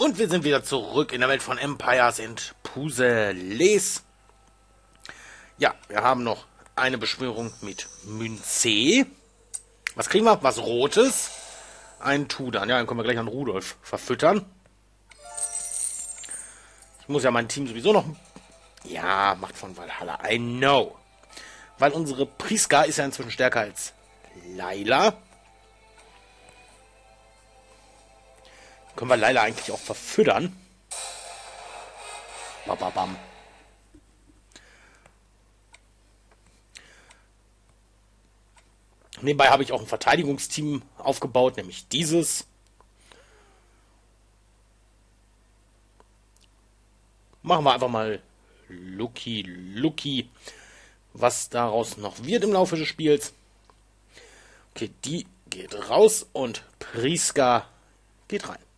Und wir sind wieder zurück in der Welt von Empires and Puzzles. Ja, wir haben noch eine Beschwörung mit Münze. Was kriegen wir? Was Rotes. Ein Tudan. Ja, dann können wir gleich an Rudolf verfüttern. Ich muss ja mein Team sowieso noch... Ja, Macht von Valhalla. I know. Weil unsere Priska ist ja inzwischen stärker als Layla. Können wir Layla eigentlich auch verfüttern. Bababam. Nebenbei habe ich auch ein Verteidigungsteam aufgebaut, nämlich dieses. Machen wir einfach mal Lucky, was daraus noch wird im Laufe des Spiels. Okay, die geht raus und Priska geht rein.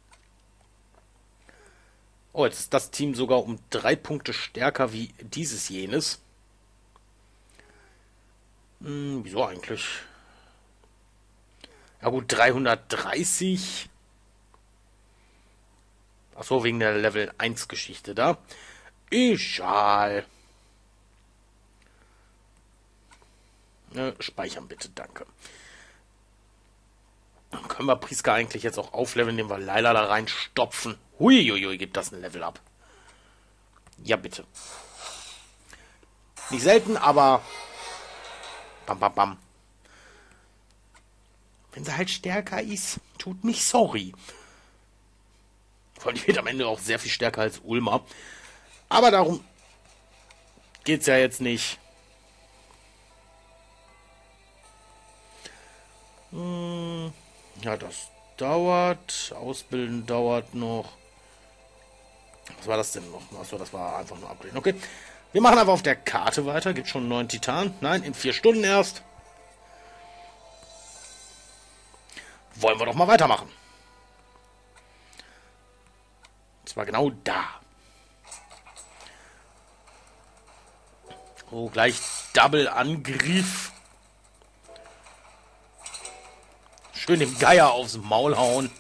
Oh, jetzt ist das Team sogar um 3 Punkte stärker wie dieses jenes. Wieso eigentlich? Ja gut, 330. Achso, wegen der Level 1 Geschichte da. Egal. Speichern bitte, danke. Dann können wir Priska eigentlich jetzt auch aufleveln, indem wir Layla da reinstopfen. Huiuiui, gibt das ein Level ab. Ja, bitte. Nicht selten, aber... Bam, bam, bam. Wenn sie halt stärker ist, tut mich sorry. Vor allem, die wird am Ende auch sehr viel stärker als Ulma. Aber darum geht's ja jetzt nicht. Ja, das dauert. Ausbilden dauert noch. Was war das denn noch? Achso, das war einfach nur Upgrade. Okay. Wir machen einfach auf der Karte weiter. Gibt schon 9 Titan. Nein, in 4 Stunden erst. Wollen wir doch mal weitermachen. Und zwar genau da. Oh, gleich Double-Angriff. Schön dem Geier aufs Maul hauen.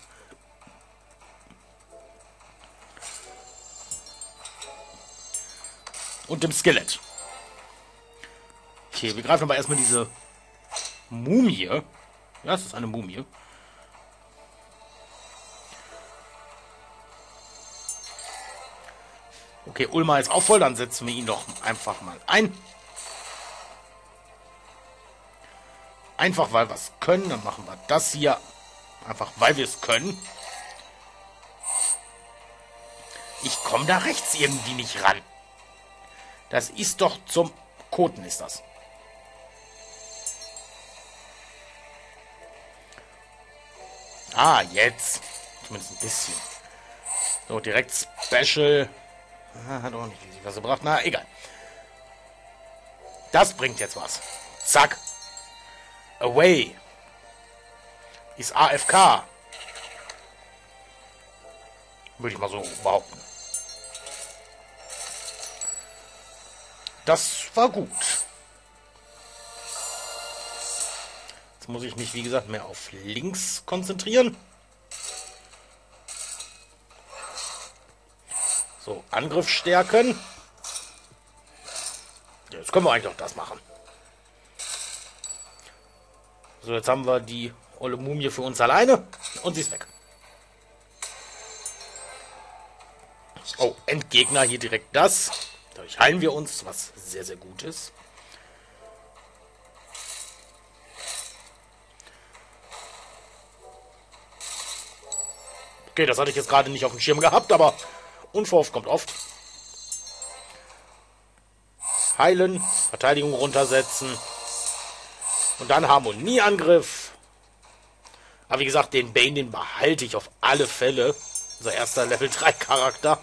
Und dem Skelett. Okay, wir greifen aber erstmal diese Mumie. Ja, es ist eine Mumie. Okay, Ulma ist auch voll, dann setzen wir ihn doch einfach mal ein. Einfach weil wir es können, dann machen wir das hier. Einfach weil wir es können. Ich komme da rechts irgendwie nicht ran. Das ist doch zum Koten, ist das. Ah, jetzt. Zumindest ein bisschen. So, direkt Special. Hat auch nicht richtig was gebracht. Na, egal. Das bringt jetzt was. Zack. Away. Ist AFK. Würde ich mal so behaupten. Das war gut. Jetzt muss ich mich, wie gesagt, mehr auf links konzentrieren. So, Angriff stärken. Jetzt können wir eigentlich auch das machen. So, jetzt haben wir die olle Mumie für uns alleine. Und sie ist weg. Oh, Endgegner hier direkt das. Dadurch heilen wir uns, was sehr, sehr gut ist. Okay, das hatte ich jetzt gerade nicht auf dem Schirm gehabt, aber unverhofft kommt oft. Heilen, Verteidigung runtersetzen. Und dann Harmonieangriff. Aber wie gesagt, den Bane, den behalte ich auf alle Fälle. Unser erster Level 3 Charakter.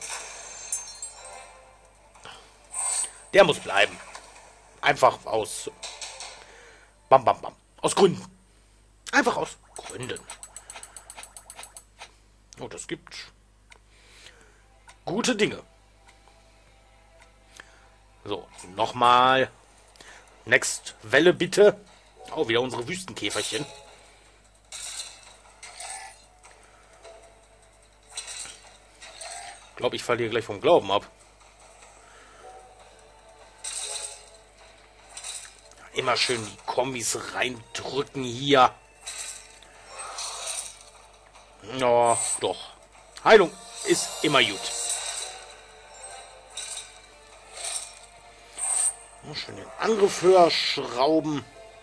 Der muss bleiben. Einfach aus... Bam, bam, bam. Aus Gründen. Einfach aus Gründen. Oh, das gibt gute Dinge. So, nochmal. Next Welle bitte. Oh, wieder unsere Wüstenkäferchen. Ich glaube, ich verliere gleich vom Glauben ab. Immer schön die Kombis reindrücken hier. Ja, doch. Heilung ist immer gut. Schön den Angriff höher schrauben.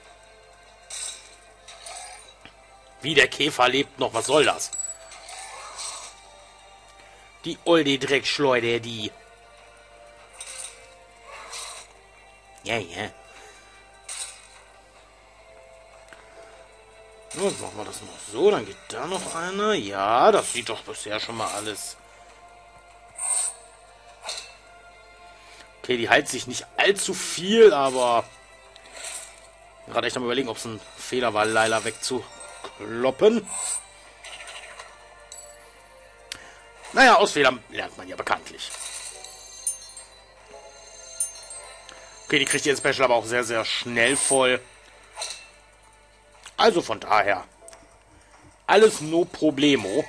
Wie der Käfer lebt noch, was soll das? Die olde Dreckschleuder, die. Ja, ja. So, jetzt machen wir das noch so. Dann geht da noch einer. Ja, das sieht doch bisher schon mal alles. Okay, die heilt sich nicht allzu viel, aber gerade echt am Überlegen, ob es ein Fehler war, Laila wegzukloppen. Naja, aus Fehlern lernt man ja bekanntlich. Okay, die kriegt ihren Special aber auch sehr, sehr schnell voll. Also von daher, alles no problemo.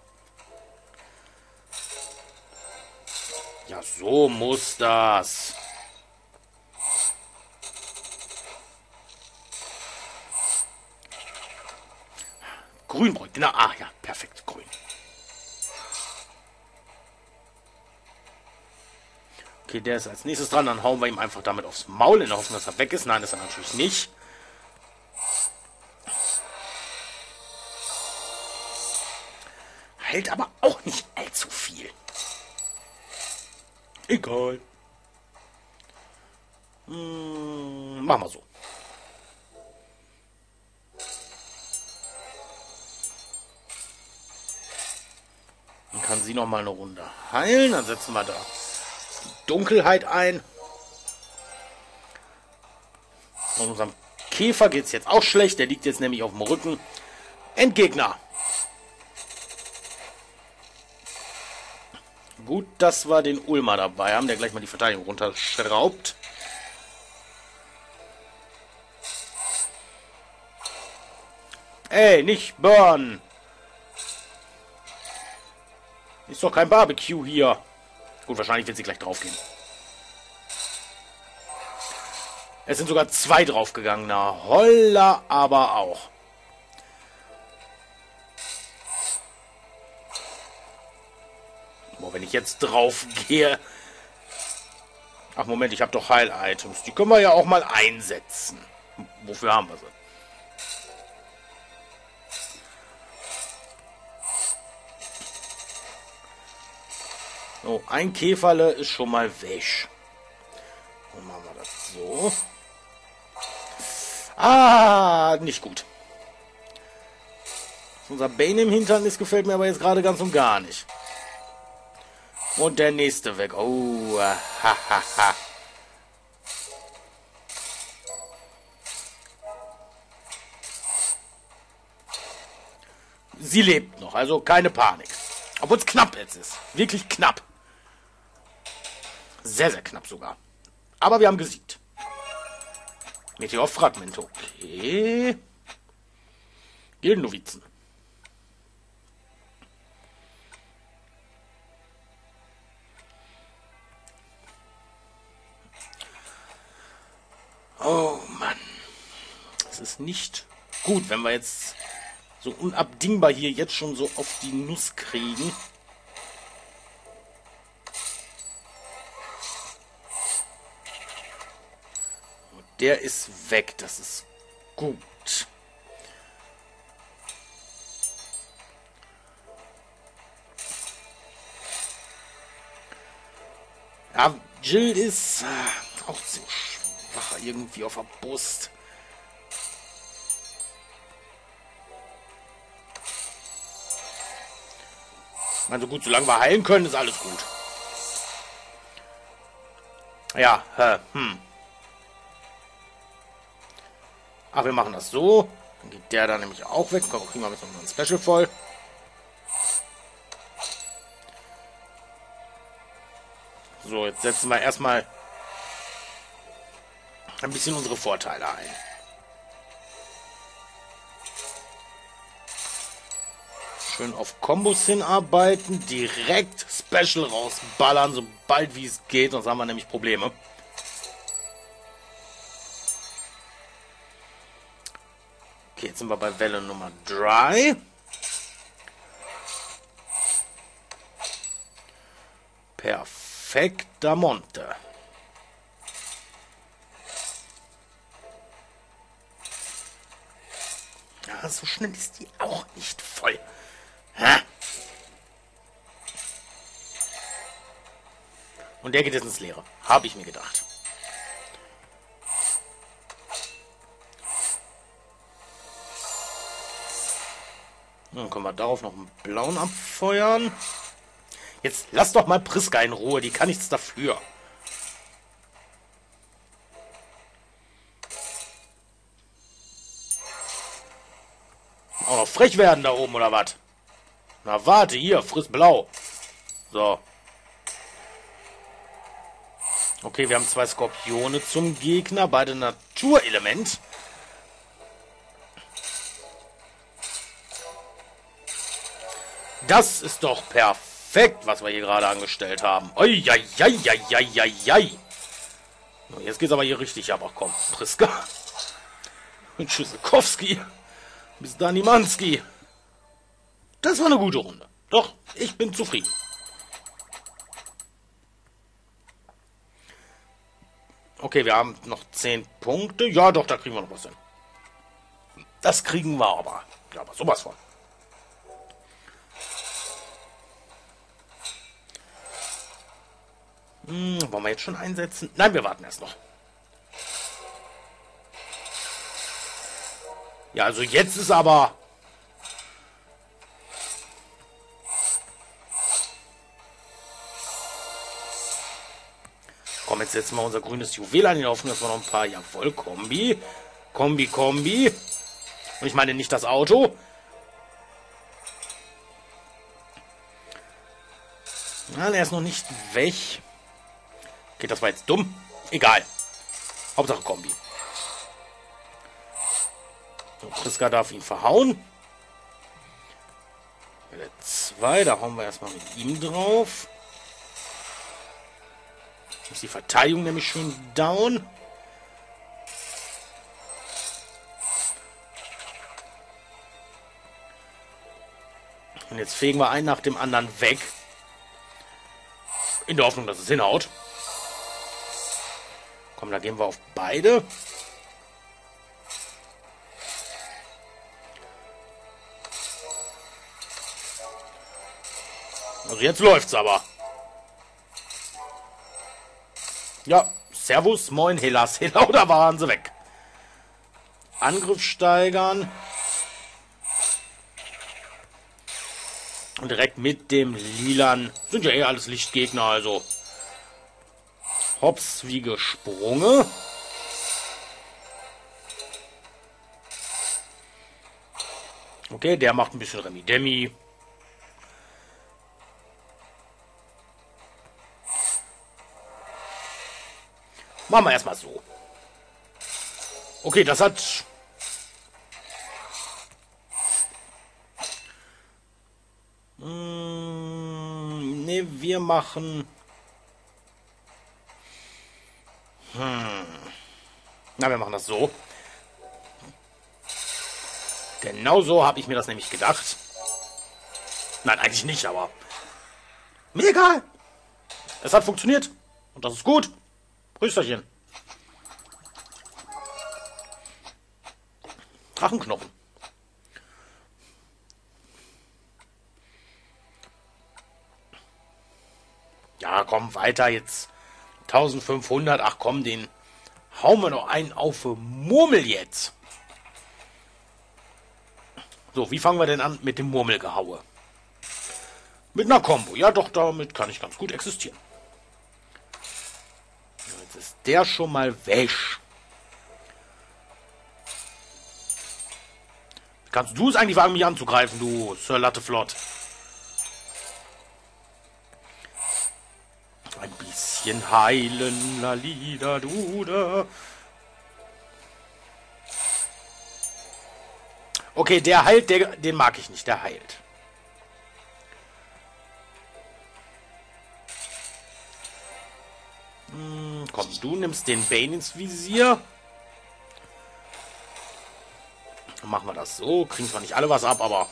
Ja, so muss das. Grünbräu, genau. Ah ja, perfekt, grün. Okay, der ist als nächstes dran. Dann hauen wir ihm einfach damit aufs Maul, in der Hoffnung, dass er weg ist. Nein, ist er natürlich nicht. Hält aber auch nicht allzu viel. Egal. Machen wir so. Dann kann sie noch mal eine Runde heilen. Dann setzen wir da Dunkelheit ein. Und unserem Käfer geht es jetzt auch schlecht. Der liegt jetzt nämlich auf dem Rücken. Endgegner. Gut, dass wir den Ulmer dabei haben, der gleich mal die Verteidigung runterschraubt. Ey, nicht burn! Ist doch kein Barbecue hier. Gut, wahrscheinlich wird sie gleich draufgehen. Es sind sogar 2 draufgegangen. Na, holla aber auch. Boah, wenn ich jetzt drauf gehe. Ach, Moment, ich habe doch Heil-Items. Die können wir ja auch mal einsetzen. Wofür haben wir sie? So, ein Käferle ist schon mal weg. Dann machen wir das so. Ah, nicht gut. Unser Bane im Hintern ist, gefällt mir aber jetzt gerade ganz und gar nicht. Und der nächste weg. Oh, hahaha. Sie lebt noch, also keine Panik. Obwohl es knapp jetzt ist. Wirklich knapp. Sehr, sehr knapp sogar. Aber wir haben gesiegt. Meteorfragment, okay. Gildennovizen. Oh Mann. Es ist nicht gut, wenn wir jetzt so unabdingbar hier jetzt schon so auf die Nuss kriegen. Und der ist weg. Das ist gut. Ja, Jill ist auch so schwach irgendwie auf der Brust. Also gut, solange wir heilen können, ist alles gut. Ja, Ach, wir machen das so. Dann geht der da nämlich auch weg. Komm, kriegen wir jetzt noch ein Special voll. So, jetzt setzen wir erstmal ein bisschen unsere Vorteile ein. Schön auf Kombos hinarbeiten. Direkt Special rausballern, sobald wie es geht. Sonst haben wir nämlich Probleme. Okay, jetzt sind wir bei Welle Nummer 3. Perfekter Monte. Ja, so schnell ist die auch nicht voll. Ha. Und der geht jetzt ins Leere. Habe ich mir gedacht. Dann können wir darauf noch einen blauen abfeuern. Jetzt lass doch mal Priska in Ruhe. Die kann nichts dafür. Auch noch frech werden da oben, oder was? Na warte, hier, friss blau. So. Okay, wir haben 2 Skorpione zum Gegner. Beide Naturelement. Das ist doch perfekt, was wir hier gerade angestellt haben. Eieieiei. Jetzt geht's aber hier richtig ab. Ach komm, Priska. Und Tschüssikowski. Bis Danimanski. Das war eine gute Runde. Doch, ich bin zufrieden. Okay, wir haben noch 10 Punkte. Ja, doch, da kriegen wir noch was hin. Das kriegen wir aber. Ja, aber sowas von. Wollen wir jetzt schon einsetzen? Nein, wir warten erst noch. Ja, also jetzt ist aber... Komm, jetzt setzen wir unser grünes Juwel an. Die Hoffnung, dass wir noch ein paar... Jawohl, Kombi. Kombi. Und ich meine nicht das Auto. Na, der ist noch nicht weg. Okay, das war jetzt dumm. Egal. Hauptsache Kombi. So, Priska darf ihn verhauen. Welle 2, da hauen wir erstmal mit ihm drauf. Ist die Verteidigung nämlich schön down. Und jetzt fegen wir einen nach dem anderen weg. In der Hoffnung, dass es hinhaut. Komm, da gehen wir auf beide. Also jetzt läuft's aber. Ja, Servus, moin, Hellas, Hellau, da waren sie weg. Angriff steigern. Und direkt mit dem Lilan. Sind ja eh alles Lichtgegner, also. Hops wie gesprungen. Okay, der macht ein bisschen Remi-Demi. Machen wir erstmal so. Okay, das hat... Ne, wir machen... Na, wir machen das so. Genau so habe ich mir das nämlich gedacht. Nein, eigentlich nicht, aber... Mir egal. Es hat funktioniert. Und das ist gut. Prüsterchen. Drachenknochen. Ja, komm, weiter jetzt. 1500. Ach komm, den hauen wir noch einen auf Murmel jetzt. So, wie fangen wir denn an mit dem Murmelgehaue? Mit einer Combo. Ja, doch, damit kann ich ganz gut existieren. Jetzt ist der schon mal weg. Kannst du es eigentlich wagen, mich anzugreifen, du Sir Latteflott? Ein bisschen heilen, lalida, duda. Okay, der heilt, den mag ich nicht, der heilt. Komm, du nimmst den Bane ins Visier. Dann machen wir das so. Kriegen zwar nicht alle was ab, aber...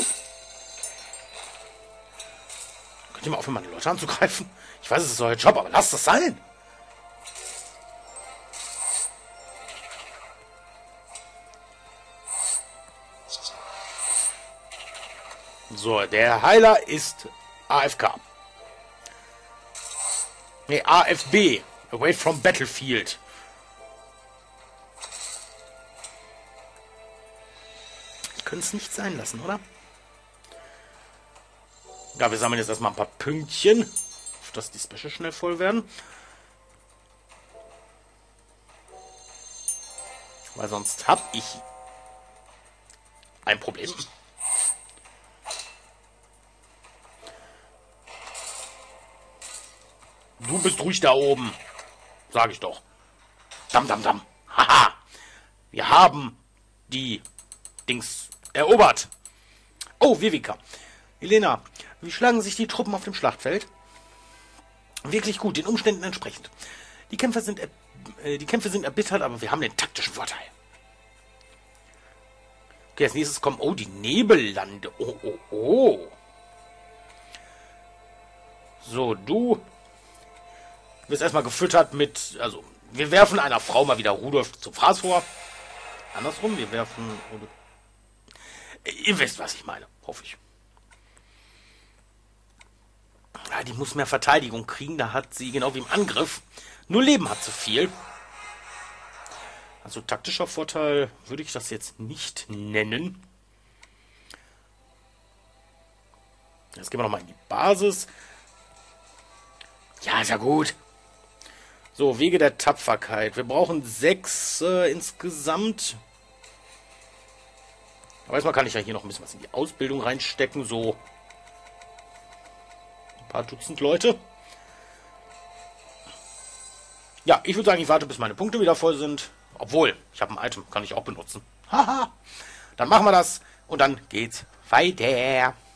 Könnt ihr mal aufhören, meine Leute anzugreifen? Ich weiß, es ist euer Job, aber lasst das sein! So, der Heiler ist AFK. Ne, AFB. Away from Battlefield. Können es nicht sein lassen, oder? Ja, wir sammeln jetzt erstmal ein paar Pünktchen, dass die Special schnell voll werden. Weil sonst habe ich ein Problem. Du bist ruhig da oben. Sag ich doch. Dam, dam, dam. Haha. Wir haben die Dings erobert. Oh, Vivica. Elena, wie schlagen sich die Truppen auf dem Schlachtfeld? Wirklich gut, den Umständen entsprechend. Die Kämpfe sind erbittert, aber wir haben den taktischen Vorteil. Okay, als nächstes kommen... Oh, die Nebellande. Oh, oh, oh. So, du... wirst erstmal gefüttert mit... Also, wir werfen einer Frau mal wieder Rudolf zum Fraß vor. Andersrum, wir werfen... Ihr wisst, was ich meine, hoffe ich. Ja, die muss mehr Verteidigung kriegen. Da hat sie, genau wie im Angriff, nur Leben hat zu viel. Also taktischer Vorteil würde ich das jetzt nicht nennen. Jetzt gehen wir nochmal in die Basis. Ja, ist ja gut. So, Wege der Tapferkeit. Wir brauchen 6 insgesamt. Aber erstmal kann ich ja hier noch ein bisschen was in die Ausbildung reinstecken. So ein paar Dutzend Leute. Ja, ich würde sagen, ich warte, bis meine Punkte wieder voll sind. Obwohl, ich habe ein Item, kann ich auch benutzen. Haha. Dann machen wir das und dann geht's weiter.